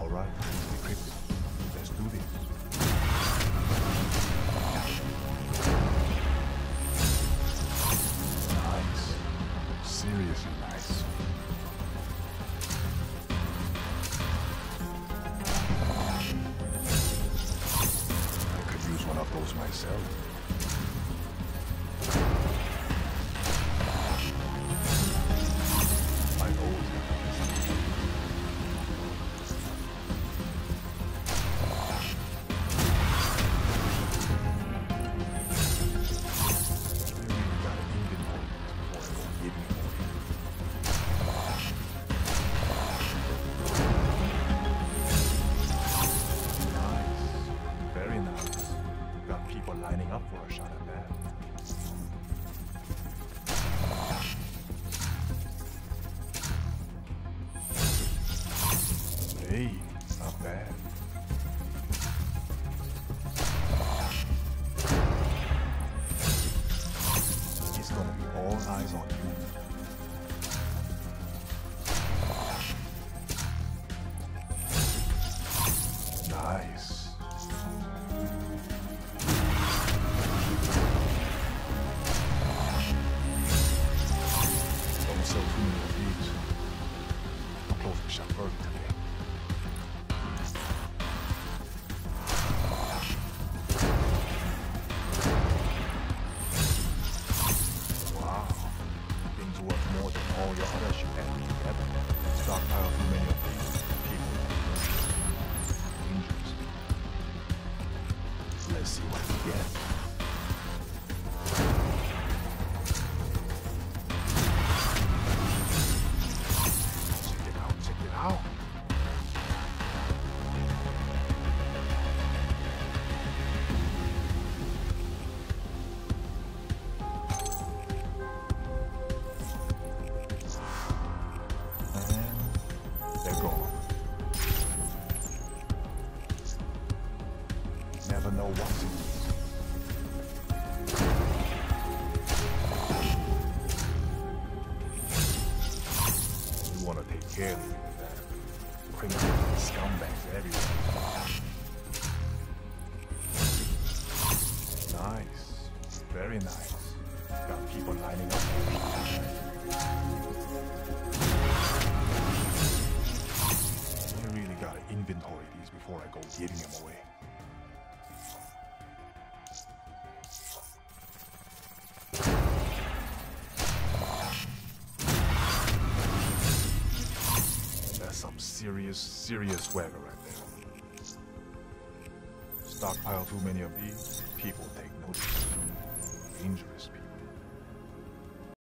Alright, equipped. Let's do this. Nice. Seriously nice. I could use one of those myself. I always have lining up for a shot at that. Hey, not bad. It's gonna be all eyes on you. Nice. So too many of these. I'm closing shop early today. Wow. Things worth more than all your other shit added together. Stockpile too many of these. People dangerous. Let's see what we get. How? And they're gone. Never know what to use. You want to take care of it. Criminals, scumbags everywhere. Nice. Very nice. Got people lining up. I really gotta inventory these before I go giving them away. Some serious swagger right there. Stockpile too many of these, people take notice. Dangerous.